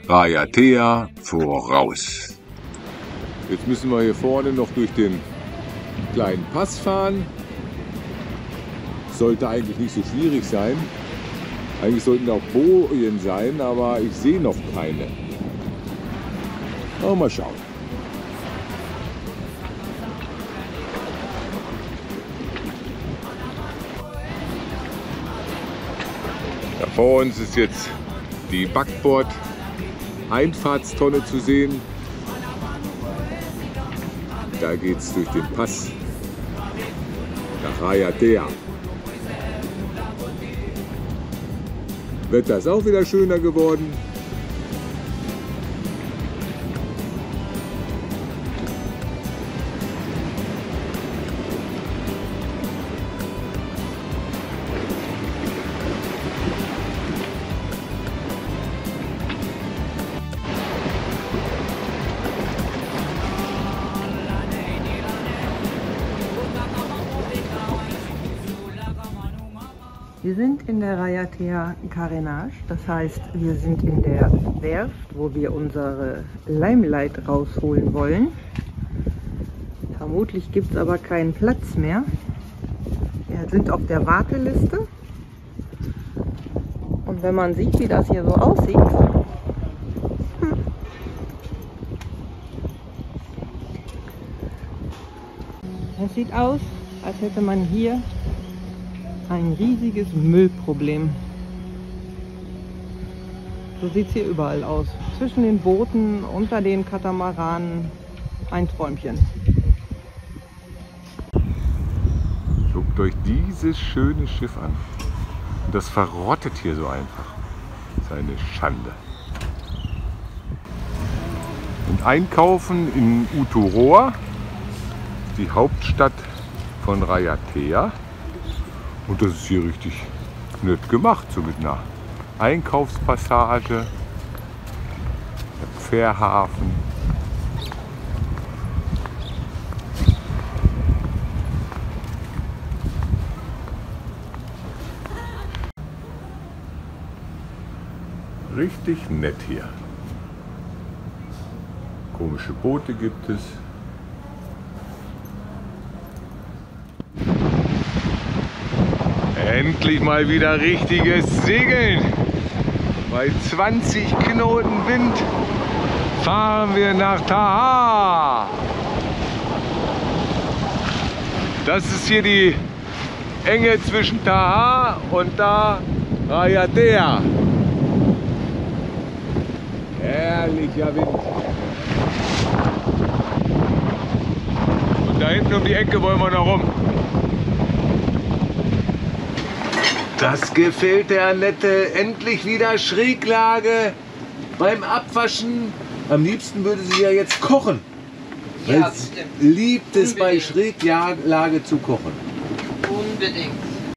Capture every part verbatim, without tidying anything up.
Raiatea voraus. Jetzt müssen wir hier vorne noch durch den kleinen Pass fahren. Sollte eigentlich nicht so schwierig sein. Eigentlich sollten da auch Bojen sein, aber ich sehe noch keine. Aber mal schauen. Da vor uns ist jetzt die Backbord-Einfahrtstonne zu sehen. Da geht es durch den Pass nach Raiatea. Wetter ist auch wieder schöner geworden. Wir sind in der Raiatea Carénage, das heißt, wir sind in der Werft, wo wir unsere Limelight rausholen wollen. Vermutlich gibt es aber keinen Platz mehr. Wir sind auf der Warteliste. Und wenn man sieht, wie das hier so aussieht, hm, es sieht aus, als hätte man hier ein riesiges Müllproblem. So sieht es hier überall aus. Zwischen den Booten, unter den Katamaranen, ein Träumchen. Guckt euch dieses schöne Schiff an. Und das verrottet hier so einfach. Das ist eine Schande. Und einkaufen in Uturoa, die Hauptstadt von Raiatea. Und das ist hier richtig nett gemacht, so mit einer Einkaufspassage, der Fährhafen. Richtig nett hier. Komische Boote gibt es. Endlich mal wieder richtiges Segeln. Bei zwanzig Knoten Wind fahren wir nach Taha. Das ist hier die Enge zwischen Taha und da Raiatea. Herrlicher Wind. Und da hinten um die Ecke wollen wir noch rum. Das gefällt der Annette. Endlich wieder Schräglage beim Abwaschen. Am liebsten würde sie ja jetzt kochen. Ja, weil sie liebt es, Unbedingt. bei Schräglage zu kochen. Unbedingt.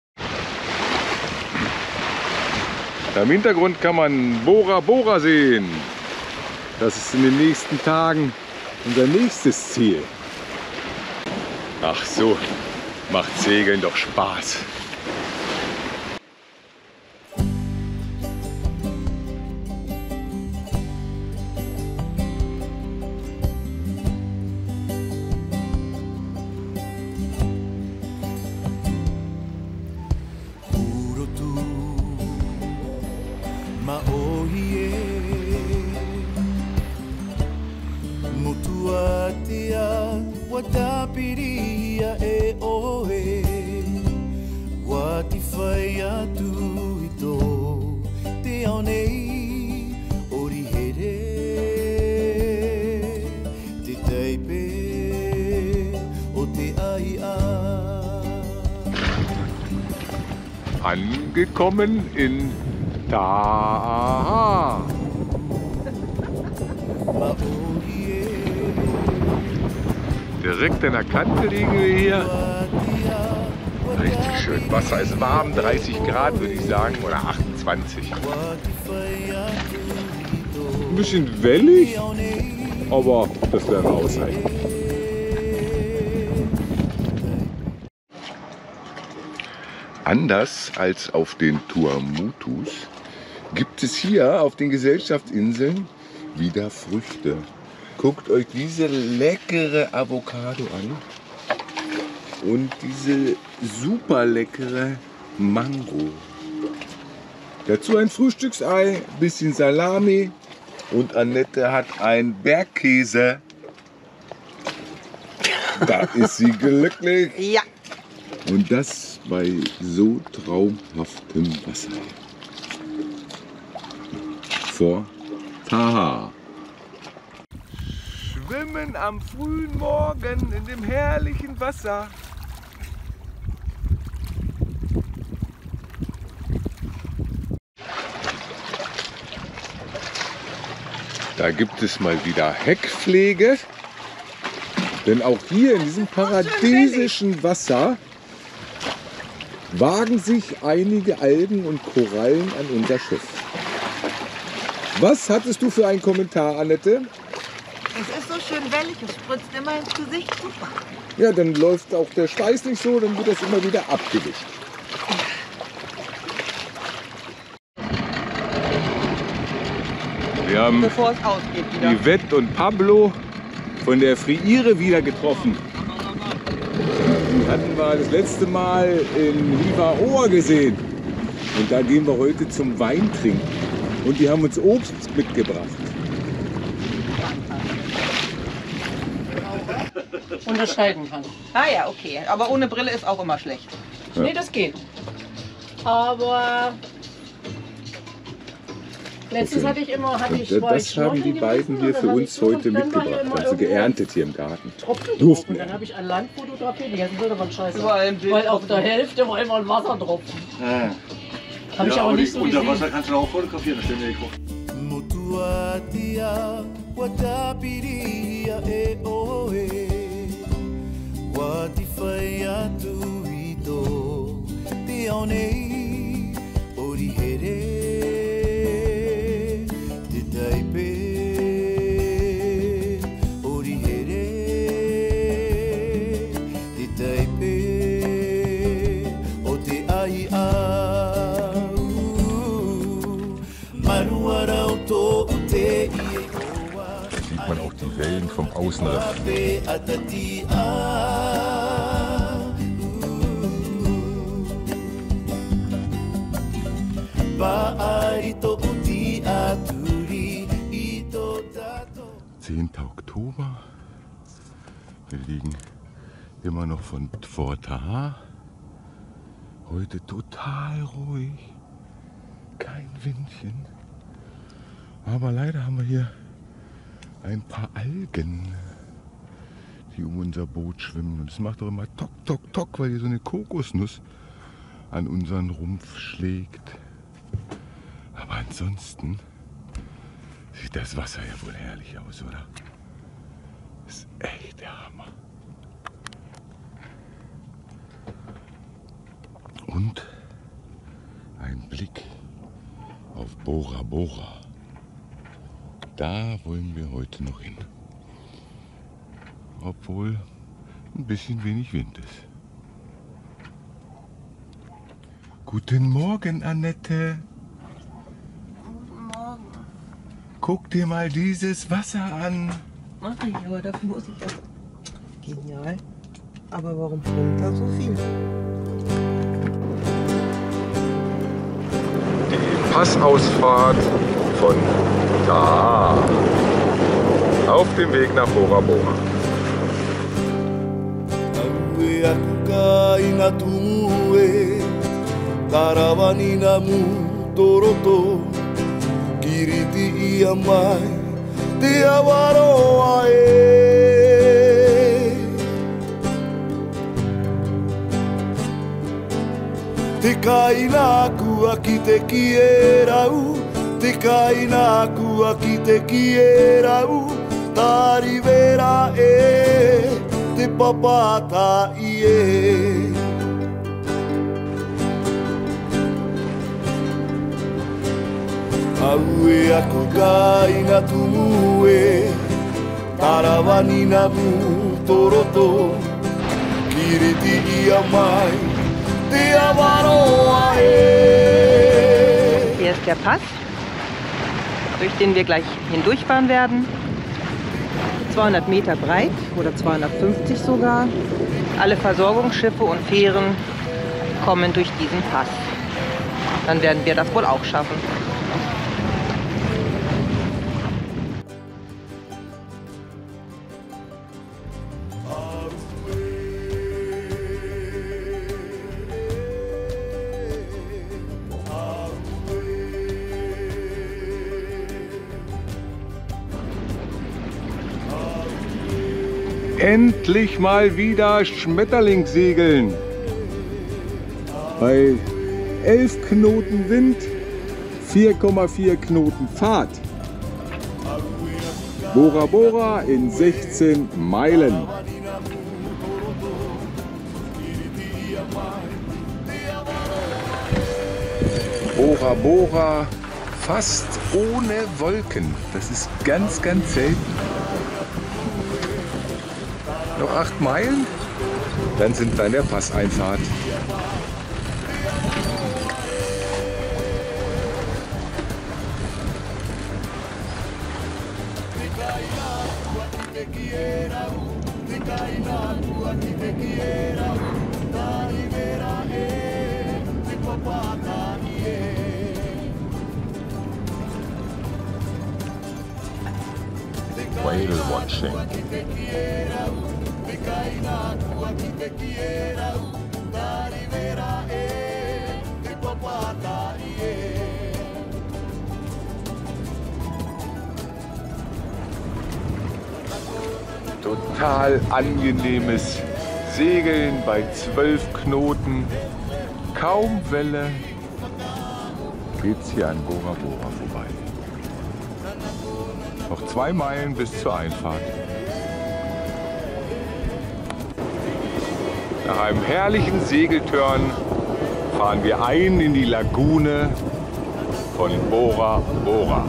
Im Hintergrund kann man Bora Bora sehen. Das ist in den nächsten Tagen unser nächstes Ziel. Ach so, macht Segeln doch Spaß. Watapiria e oe Wati whai atu i tō Te ao nei ori here Te teipe o te aia Angekommen in Taha. Direkt an der Kante liegen wir hier. Richtig schön. Wasser ist warm, dreißig Grad würde ich sagen, oder achtundzwanzig. Ein bisschen wellig, aber das werden wir aushalten. Anders als auf den Tuamotus gibt es hier auf den Gesellschaftsinseln wieder Früchte. Guckt euch diese leckere Avocado an und diese super leckere Mango. Dazu ein Frühstücksei, bisschen Salami und Annette hat ein Bergkäse. Da ist sie glücklich. Ja. Und das bei so traumhaftem Wasser. Vor Taha. Schwimmen am frühen Morgen in dem herrlichen Wasser. Da gibt es mal wieder Heckpflege. Denn auch hier in diesem paradiesischen Wasser wagen sich einige Algen und Korallen an unser Schiff. Was hattest du für einen Kommentar, Annette? Es ist so schön wellig, es spritzt immer ins Gesicht. Super. Ja, dann läuft auch der Schweiß nicht so, dann wird das immer wieder abgewischt. Wir haben Bevor es ausgeht wieder. Yvette und Pablo von der Friire wieder getroffen. Die hatten wir das letzte Mal in Hiva-Oa gesehen. Und da gehen wir heute zum Wein trinken. Und die haben uns Obst mitgebracht. Unterscheiden kann. Ah ja, okay. Aber ohne Brille ist auch immer schlecht. Ja. Nee, das geht. Aber letztens Okay. hatte ich immer, hatte ich, Und war ich das haben die schnorcheln beiden gewesen hier und für dann hatte uns ich so heute und dann war hier mitgebracht. immer Haben sie irgendwo geerntet hier im Garten. Tropfen drauf. Durften Und wir. dann habe ich ein Land fotografiert, die ganzen Bilder waren scheiße. Überall im Bild Weil auf drauf. der Hälfte war immer ein Wassertropfen. Ah. Habe ich Ja, aber aber nicht die, so unter gesehen. Wasser kannst du auch fotografieren, da stellen wir die Kopf. Motuatia watapiria e oe Watifaya tuito Te aonei orihere Te taipe orihere Te taipe o te ai au Maruara o tō te i Da sieht man auch die Wellen vom Außenriff. Pe atati a Paari tō uti aturi I tō tato zehnter Oktober. Wir liegen immer noch von vor Taha. Heute total ruhig. Kein Windchen. Aber leider haben wir hier ein paar Algen, die um unser Boot schwimmen. Und es macht auch immer Tok, Tok, Tok, weil hier so eine Kokosnuss an unseren Rumpf schlägt. Aber ansonsten sieht das Wasser ja wohl herrlich aus, oder? Ist echt der Hammer. Und ein Blick auf Bora Bora. Da wollen wir heute noch hin. Obwohl ein bisschen wenig Wind ist. Guten Morgen, Annette. Guten Morgen. Guck dir mal dieses Wasser an. Mach ich, aber dafür muss ich das. Genial. Aber warum schwimmt da so viel? Die Passausfahrt von Taha. Auf dem Weg nach Bora Bora. Aue aku ka ina tue Tarawani na mu toroto Kiriti ia mai Te awaroa e Te kaina aku aki te kierau Te kaina aku aki te kierau Tā rivera e Te papata ie Aue aku ka ina tumu e Tarawani na mu toroto Kiriti ia mai Te awaroa e Hier ist der Pass. durch den wir gleich hindurchfahren werden. zweihundert Meter breit oder zweihundertfünfzig sogar. Alle Versorgungsschiffe und Fähren kommen durch diesen Pass. Dann werden wir das wohl auch schaffen. Endlich mal wieder Schmetterlingssegeln. Bei elf Knoten Wind, vier Komma vier Knoten Fahrt. Bora Bora in sechzehn Meilen. Bora Bora fast ohne Wolken. Das ist ganz, ganz selten. Noch acht Meilen, dann sind wir in der Passeinfahrt. Whale watching. Total angenehmes Segeln bei zwölf Knoten, kaum Welle, geht's hier an Bora Bora vorbei. Noch zwei Meilen bis zur Einfahrt. Nach einem herrlichen Segeltörn fahren wir ein in die Lagune von Bora Bora.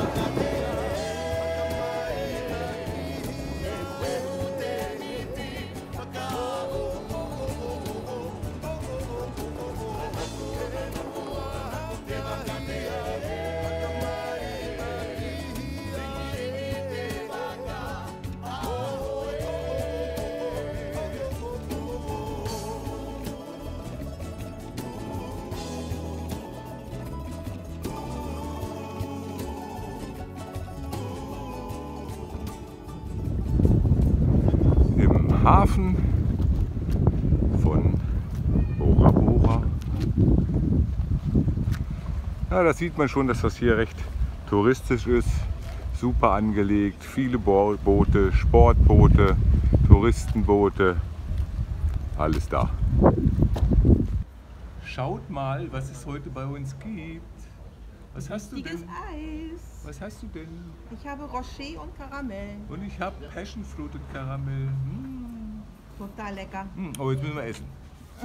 Hafen von Bora Bora. Ja, da sieht man schon, dass das hier recht touristisch ist. Super angelegt, viele Bo Boote, Sportboote, Touristenboote, alles da. Schaut mal, was es heute bei uns gibt. Was hast du denn? Eis. Was hast du denn? Ich habe Rocher und Karamell. Und ich habe Passionfruit und Karamell. Hm. Total lecker. Hm, aber jetzt müssen wir essen.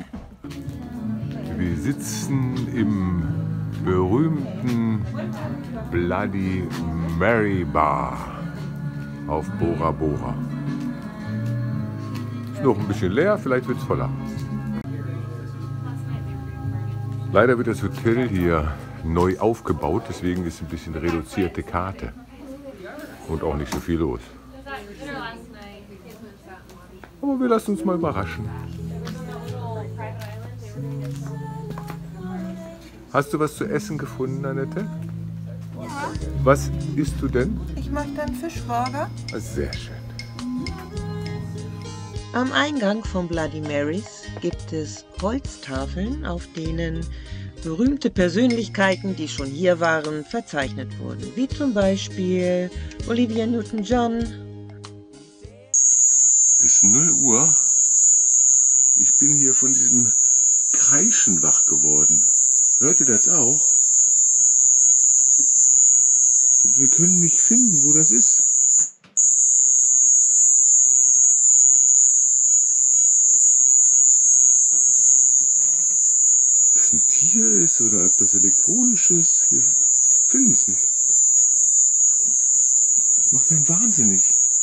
Wir sitzen im berühmten Bloody Mary Bar auf Bora Bora. Ist noch ein bisschen leer, vielleicht wird es voller. Leider wird das Hotel hier neu aufgebaut, deswegen ist ein bisschen reduzierte Karte und auch nicht so viel los. Aber wir lassen uns mal überraschen. Hast du was zu essen gefunden, Annette? Ja. Was isst du denn? Ich möchte einen Fischburger. Sehr schön. Am Eingang von Bloody Marys gibt es Holztafeln, auf denen berühmte Persönlichkeiten, die schon hier waren, verzeichnet wurden. Wie zum Beispiel Olivia Newton-John. Es ist null Uhr. Ich bin hier von diesem Kreischen wach geworden. Hört ihr das auch? Und wir können nicht finden, wo das ist. Ob das ein Tier ist oder ob das elektronisch ist. Wir finden es nicht. Das macht einen wahnsinnig.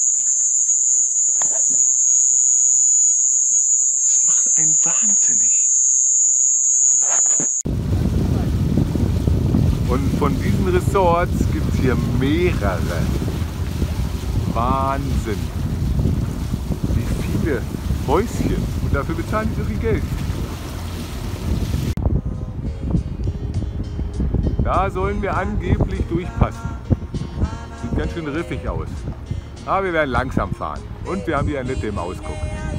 Ein wahnsinnig. Und von diesen Resorts gibt es hier mehrere. Wahnsinn. Wie viele Häuschen. Und dafür bezahlen die so viel Geld. Da sollen wir angeblich durchpassen. Sieht ganz schön riffig aus. Aber wir werden langsam fahren. Und wir haben die Annette im Ausguck.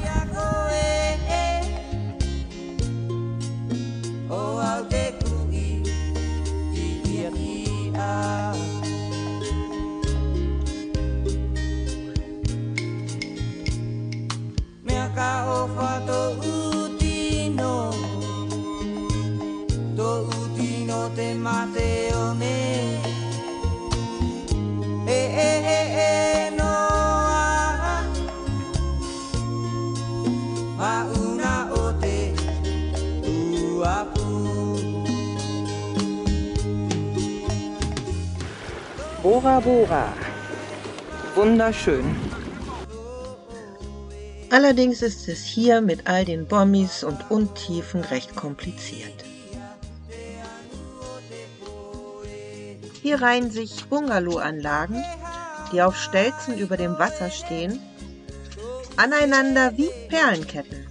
Bora Bora. Wunderschön. Allerdings ist es hier mit all den Bommis und Untiefen recht kompliziert. Hier reihen sich Bungalow-Anlagen, die auf Stelzen über dem Wasser stehen, aneinander wie Perlenketten.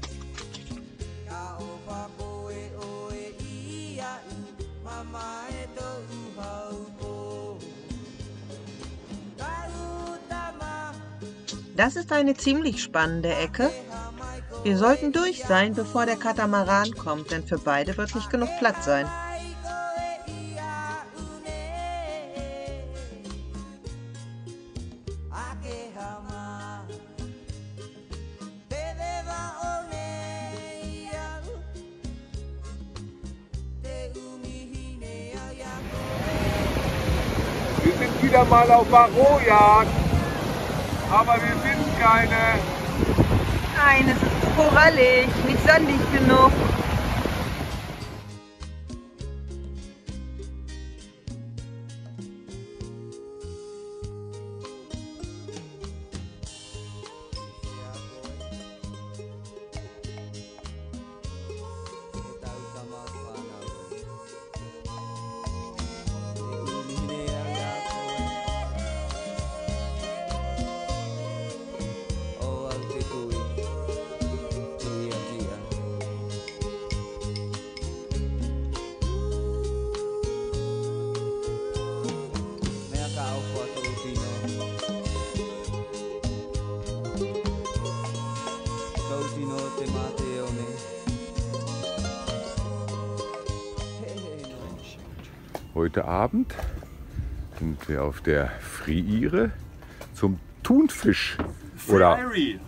Das ist eine ziemlich spannende Ecke. Wir sollten durch sein, bevor der Katamaran kommt, denn für beide wird nicht genug Platz sein. Wir sind wieder mal auf Varojagd. Aber wir finden keine. Nein, es ist korallig, nicht sandig genug. Heute Abend sind wir auf der Friire zum Thunfisch oder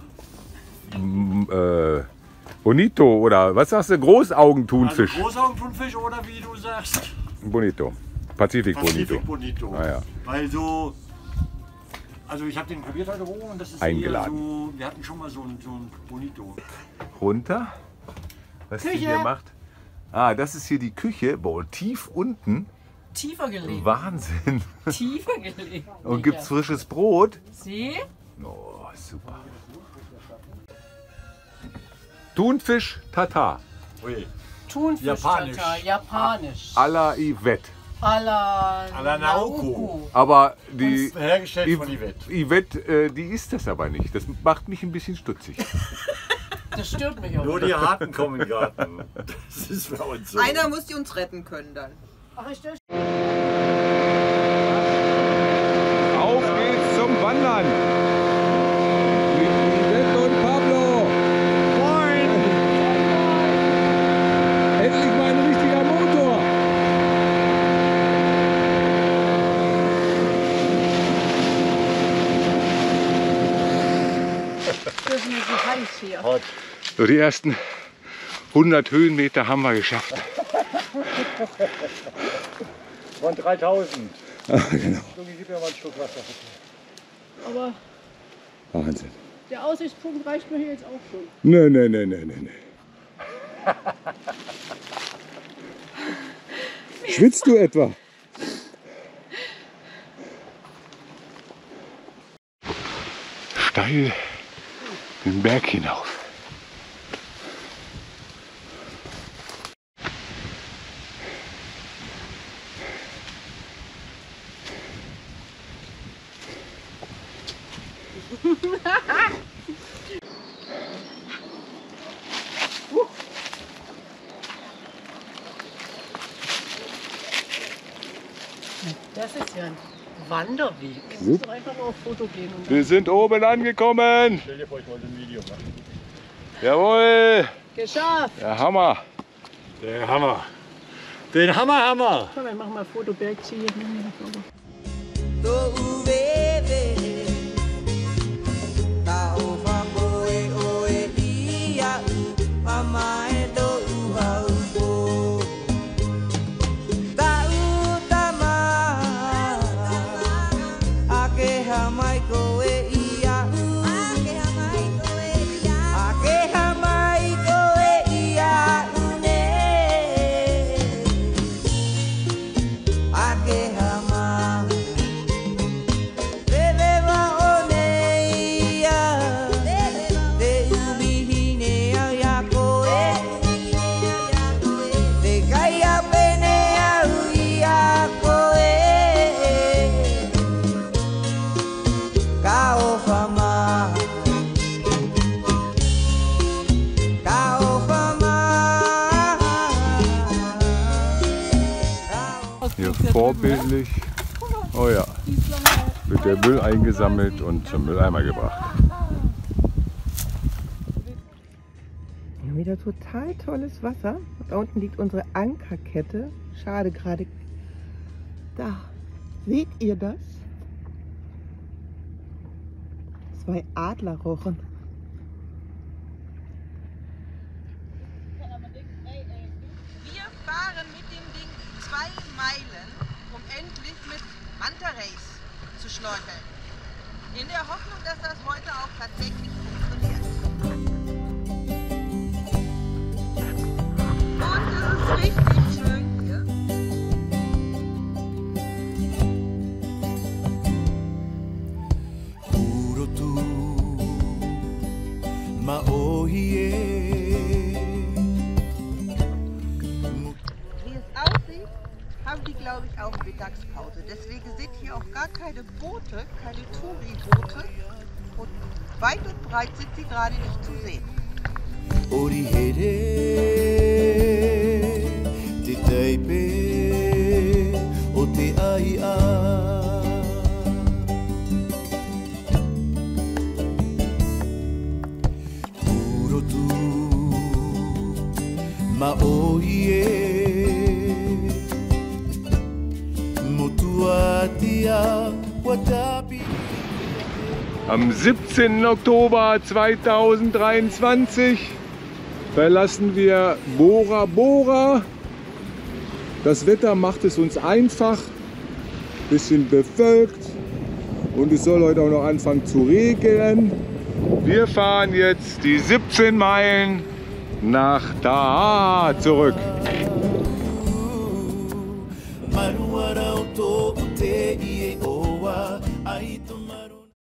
äh, Bonito oder was sagst du, Großaugenthunfisch? Also Großaugenthunfisch oder wie du sagst? Bonito, Pazifik Bonito. Pazifik Bonito. Ah, ja. Weil so, also ich habe den probiert heute oben und das ist Eingeladen. eher so, wir hatten schon mal so ein, so ein Bonito. Runter, was die hier macht. Ah, das ist hier die Küche, boah, tief unten. Tiefer gelegt. Wahnsinn. Tiefer gelegt. Und gibt's frisches Brot? Sieh? Oh, super. Thunfisch Tatar. Ui. Thunfisch Japanisch. Tatar, Japanisch. À la Yvette. A la À la Naoko. Aber die Hergestellt von Yvette. Yvette, äh, die ist das aber nicht. Das macht mich ein bisschen stutzig. Das stört mich auch. Nur die Harten kommen in den Garten. Das ist bei uns so. Einer muss die uns retten können dann. Ach, ich stell- Auf geht's zum Wandern. Mit Yvette und Pablo. Moin. Endlich mal ein richtiger Motor. Das ist mir so heiß hier. Hot. So, die ersten hundert Höhenmeter haben wir geschafft. Von dreitausend. Ah, genau. Junge, gib mir mal ein Stück Wasser. Aber Wahnsinn. der Aussichtspunkt reicht mir hier jetzt auch schon. Nee, nee, nee, nee, nee. Schwitzt du etwa? Steil den Berg hinauf. Das ist ja ein Wanderweg. Du Jupp. musst doch einfach nur auf Foto gehen. Und Wir sind oben angekommen. Stell dir vor, ich wollte ein Video machen. Jawohl. geschafft! Der Hammer. Der Hammer. Den Hammer, Hammer. Komm, wir machen mal Foto Bergziel. Hier vorbildlich, oh ja, wird der Müll eingesammelt und zum Mülleimer gebracht. Wieder total tolles Wasser. Da unten liegt unsere Ankerkette. Schade gerade. Da. Seht ihr das? Zwei Adlerrochen. Wir fahren mit dem Ding zwei Meilen, um endlich mit Manta Race zu schnorcheln. In der Hoffnung, dass das heute auch tatsächlich funktioniert. Und es ist richtig schön hier. Urotu Maohie. Wie es aussieht, haben die, glaube ich, auch Mittagspause. Deswegen sind hier auch gar keine Boote, keine Touri-Boote. Und weit und breit sind sie gerade nicht zu sehen. Orihere Te taipe o te aia. Urotu Maohie Motuatia Watapi. Am siebzehnten Oktober zweitausenddreiundzwanzig verlassen wir Bora Bora. Das Wetter macht es uns einfach, bisschen bewölkt und es soll heute auch noch anfangen zu regnen. Wir fahren jetzt die siebzehn Meilen nach Taha zurück. Maruara